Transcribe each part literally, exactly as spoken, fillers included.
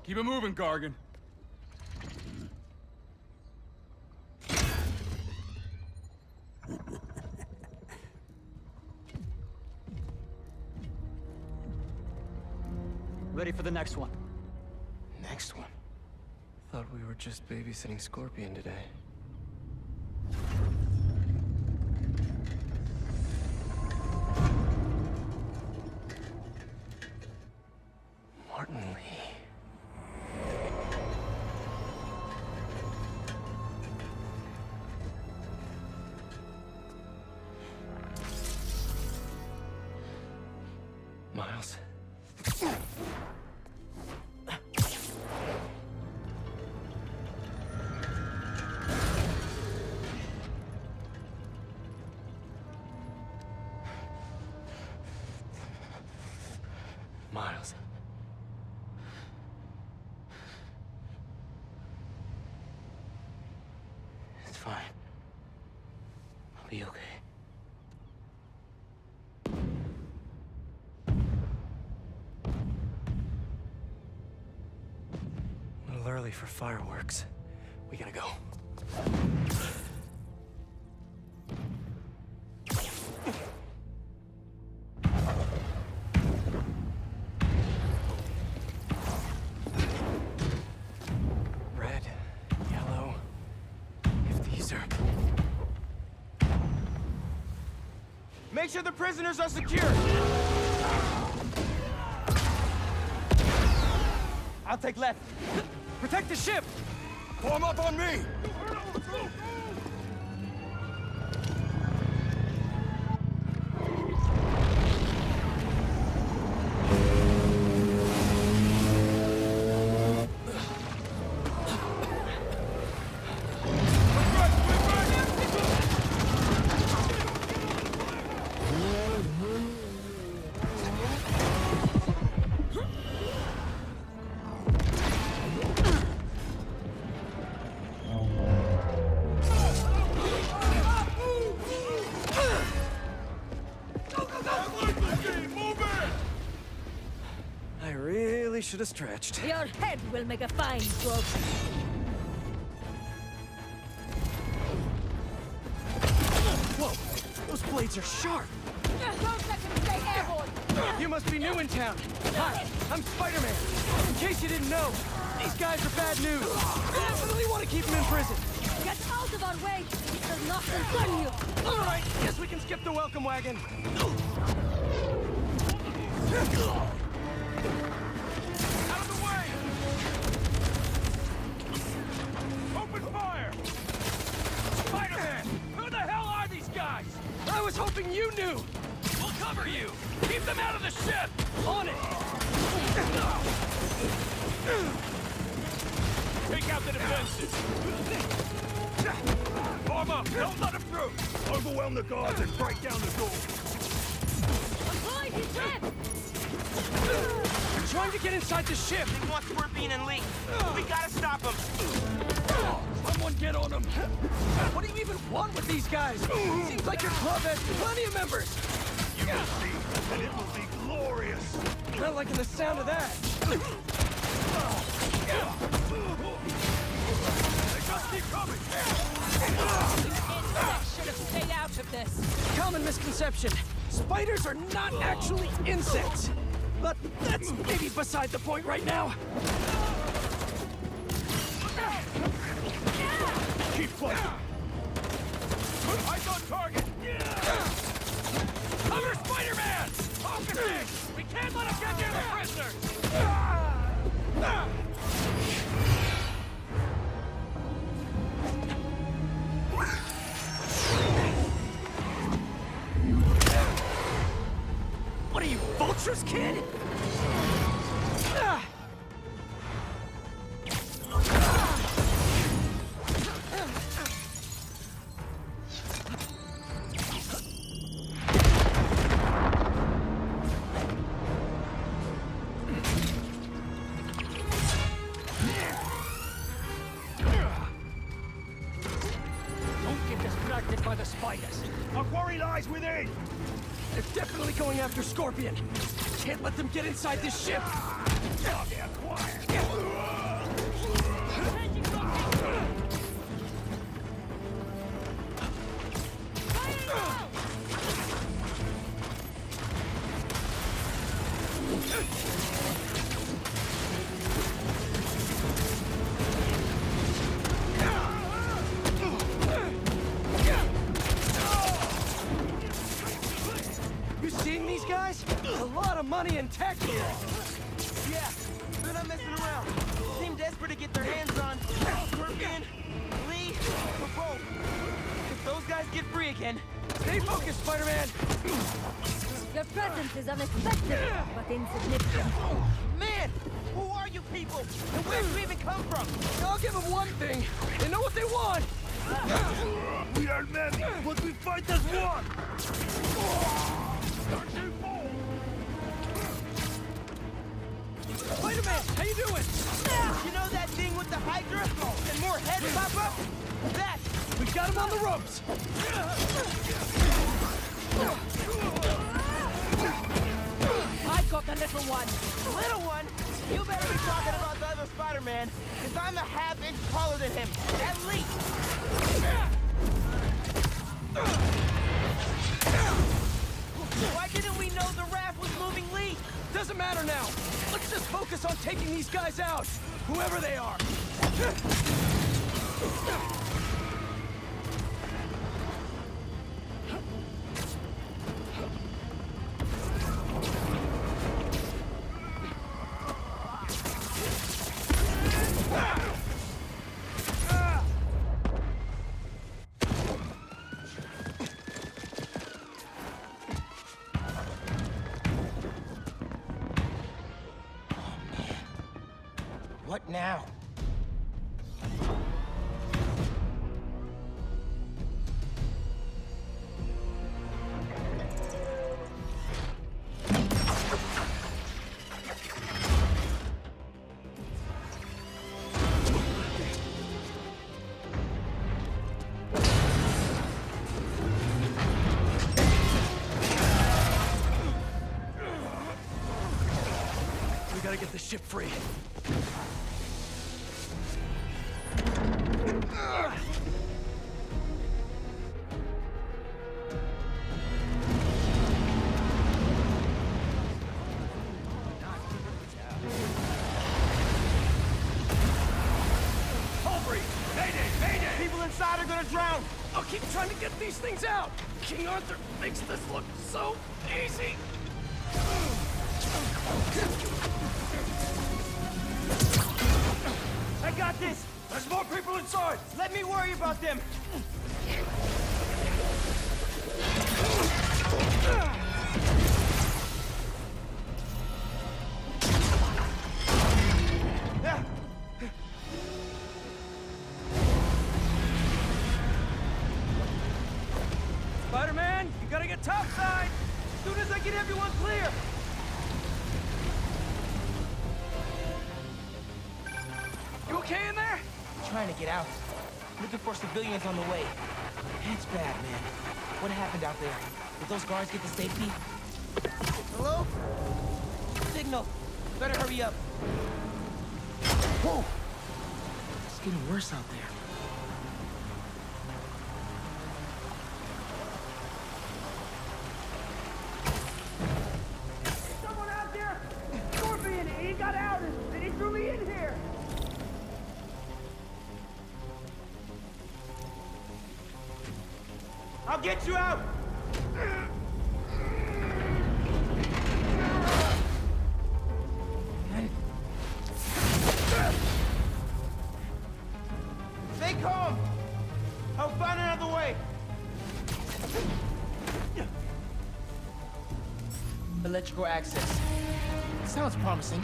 Keep it moving, Gargan. Ready for the next one. Next one? Thought we were just babysitting Scorpion today. Martin Lee. Miles. Miles. It's fine. I'll be okay. A little early for fireworks. We gotta go. Make sure the prisoners are secure! I'll take left. Protect the ship! Form up on me! Should have stretched. Your head will make a fine stroke. Whoa! Those blades are sharp! Don't let them stay airborne! You must be new in town! Hi, I'm Spiderman! In case you didn't know, these guys are bad news! I definitely want to keep them in prison! Get out of our way! It does not concern you! Alright, guess we can skip the welcome wagon! I was hoping you knew! We'll cover you! Keep them out of the ship! On it! Take out the defenses! Form up! Don't let them through! Overwhelm the guards and break down the door! Avoid his trap! They're trying to get inside the ship! They want Scorpion and Lee! We gotta stop them! Someone get on them! What do you even want with these guys? Seems like your club has plenty of members! You will see, and it will be glorious! Not liking the sound of that! They just keep coming! Insects should have stayed out of this. Common misconception. Spiders are not actually insects. But that's maybe beside the point right now. Keep fighting! Eyes on target! Cover Spider-Man! Focusing! We can't let him get near the prisoners! What are you, vultures, kid? Ah! By the spiders. Our quarry lies within! They're definitely going after Scorpion. Can't let them get inside this ship. I'll get quiet! of money and tech here. Yeah, they're not messing around. They seem desperate to get their hands on Scorpion, Lee, or both. If those guys get free again, Stay focused, Spider-Man. Your presence is unexpected, but insignificant. man, who are you people? And where did you even come from? I'll give them one thing. They know what they want. We are many, but we fight as one! Spider-Man, how you doing? You know that thing with the Hydra? And more heads pop up? That! We got him on the ropes. I got the little one. Little one? You better be talking about the other Spider-Man, because I'm a half inch taller than him, at least! Why didn't we know the raft was moving Lee? Doesn't matter now. Let's just focus on taking these guys out, whoever they are. What now? We gotta get the ship free. People inside are gonna drown! I'll keep trying to get these things out. King Arthur makes this look so easy. I got this! There's more people inside! Let me worry about them! Spider-Man, you gotta get topside. As soon as I get everyone clear! You okay in there? Trying to get out. Looking for civilians on the way. It's bad, man. What happened out there? Did those guards get to safety? Hello? Signal. Better hurry up. Whoa! It's getting worse out there. Someone out there! Scorpion! He got out and he threw me in here! I'll get you out! Stay calm! I'll find another way! Electrical access. Sounds promising.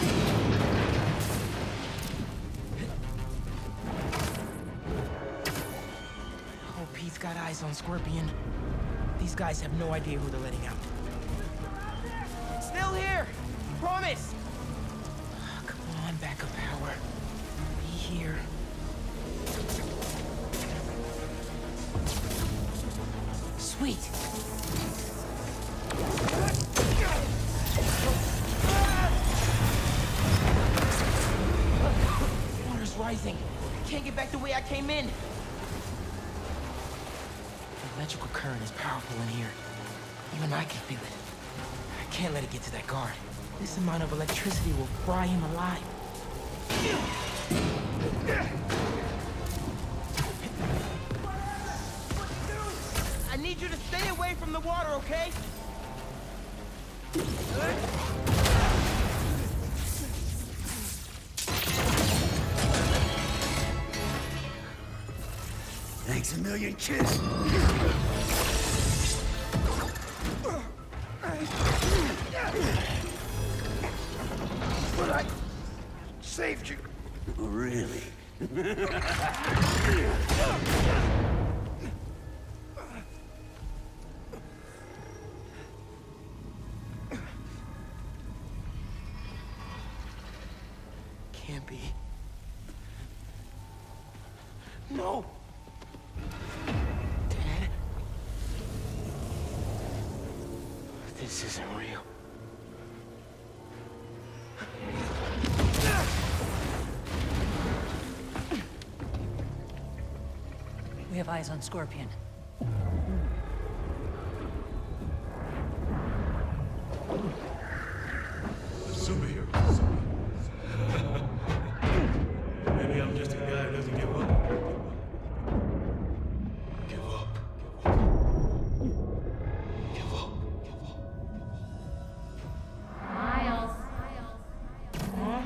Hope he's got eyes on Scorpion. These guys have no idea who they're letting out. Still here! Promise! Oh, come on, backup power. Be here. Sweet! Water's rising. Can't get back the way I came in. The electrical current is powerful in here. Even I can feel it. I can't let it get to that guard. This amount of electricity will fry him alive. I need you to stay away from the water, okay? Thanks a million, kid. But I saved you. Oh, really? Can't be. No! Dad? This isn't real. We have eyes on Scorpion. Superhero. Maybe I'm just a guy who doesn't give up. Give up. Give up. Give up. Miles. Huh?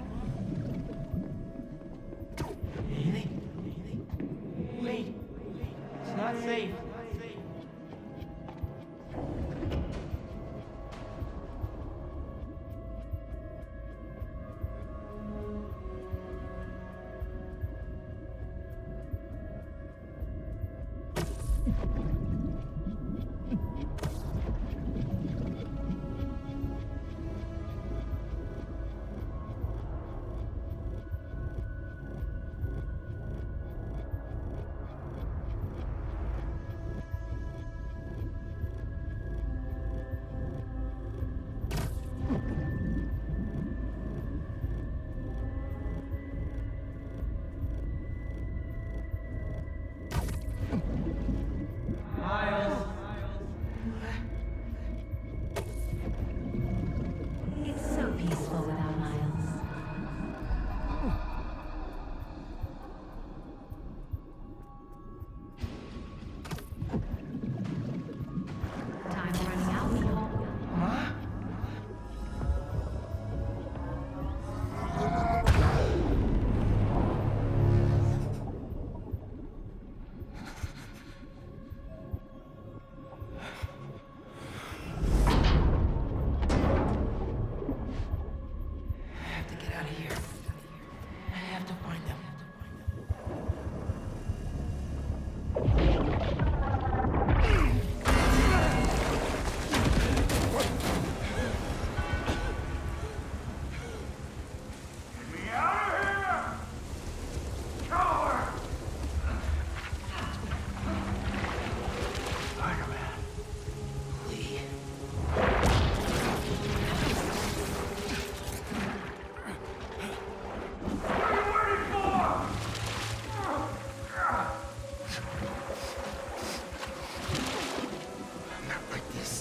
Anything? Anything? Wait. It's not safe. It's so peaceful without Miles. Time running out, Neil. Huh? I have to get out of here. I have to find them. Get me out of here! Coward! Spiderman. Lee. What are you waiting for? Not like this.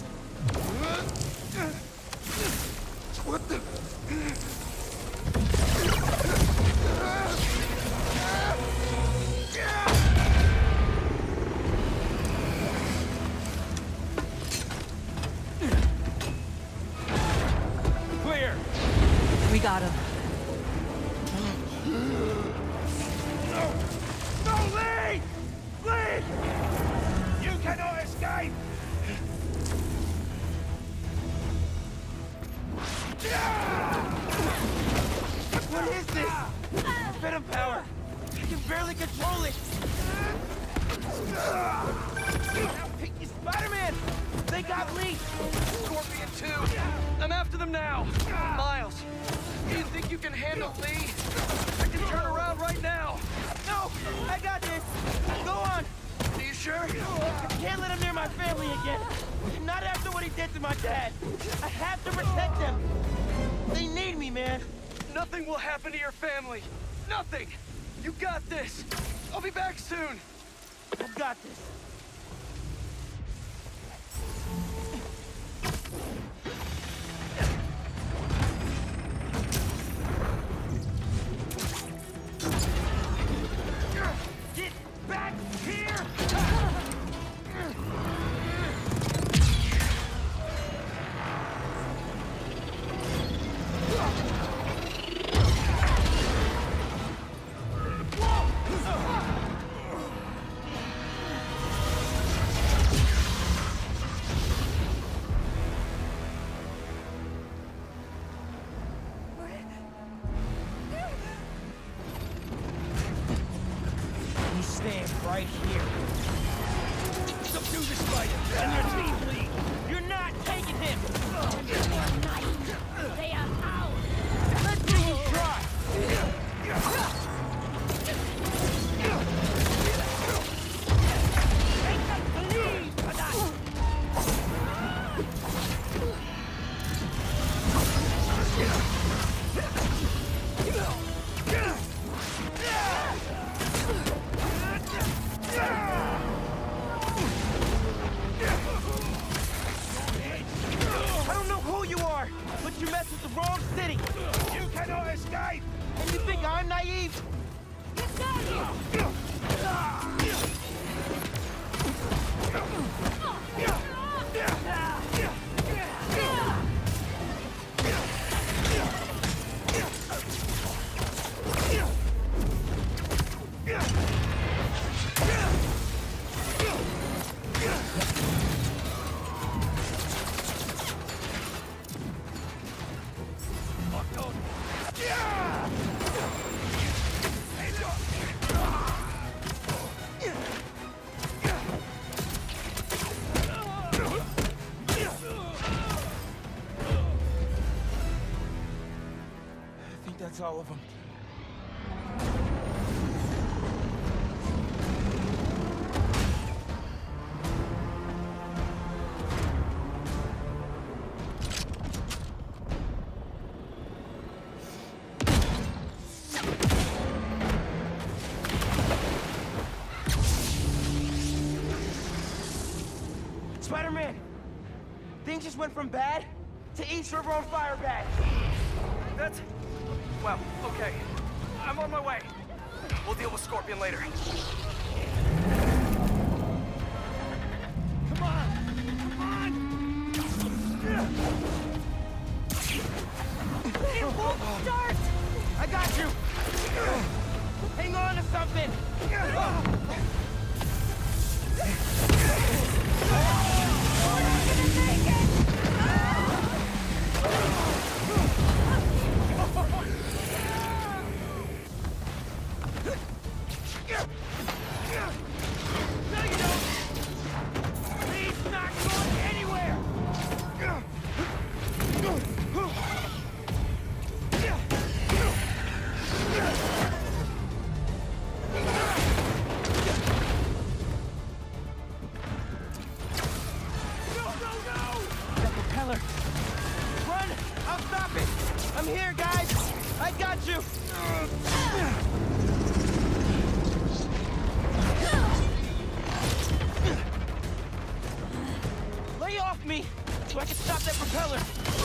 What the? Clear! We got him. No! No, Lee! Lee! You cannot escape! What is this? Venom power! I can barely control it! Spider-Man! They got Lee! Scorpion two! I'm after them now! Miles, do you think you can handle Lee? I can turn around right now! No! I got this! Go on! Are you sure? I can't let him near my family again! Not after what he did to my dad! I have to protect them! They need me, man! Nothing will happen to your family! Nothing! You got this! I'll be back soon! I've got this! Get back here! here. Subdue the spider, and your team lead. You're not taking him! They are ours. Let's see you try! Make them believe for that! I don't know who you are, but you messed with the wrong city! You cannot escape! And you think I'm naive? Get down here! I think that's all of them. Spider-Man! Things just went from bad to East River on fire bad. That's... well, okay. I'm on my way. We'll deal with Scorpion later. Come on! Come on! It won't start! I got you! Hang on to something! He's not going anywhere! That propeller! Run! I'll stop it! I'm here, guys! I got you! Lay off me so I can stop that propeller!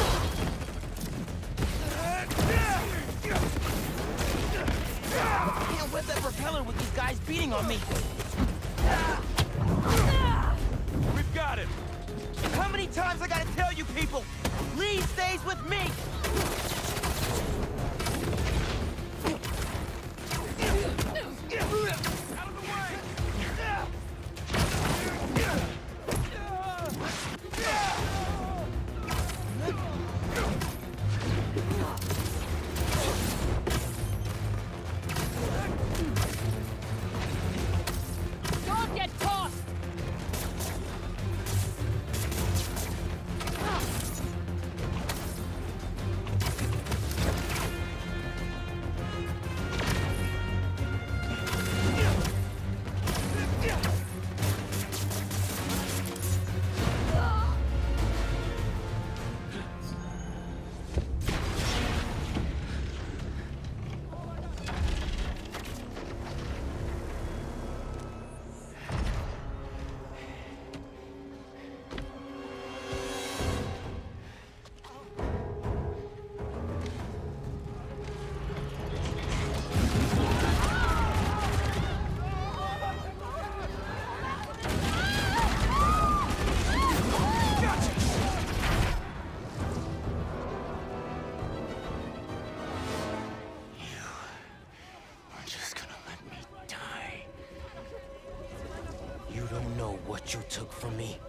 I can't whip that propeller with these guys beating on me! We've got him! How many times I gotta tell you people? Lee stays with me! Out of the way! Don't get tossed! what you took from me.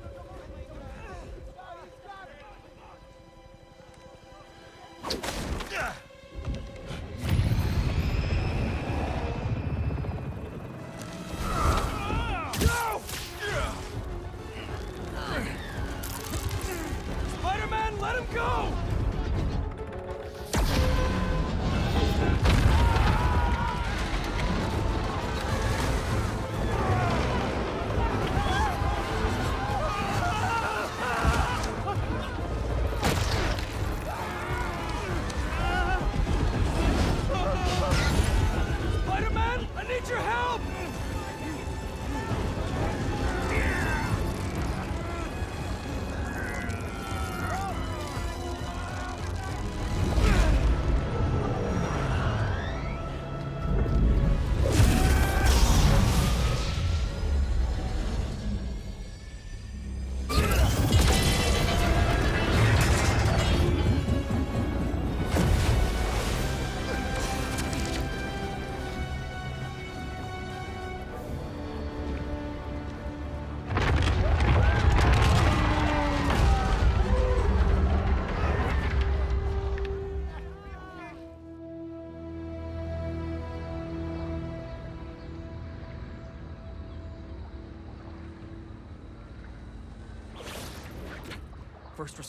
first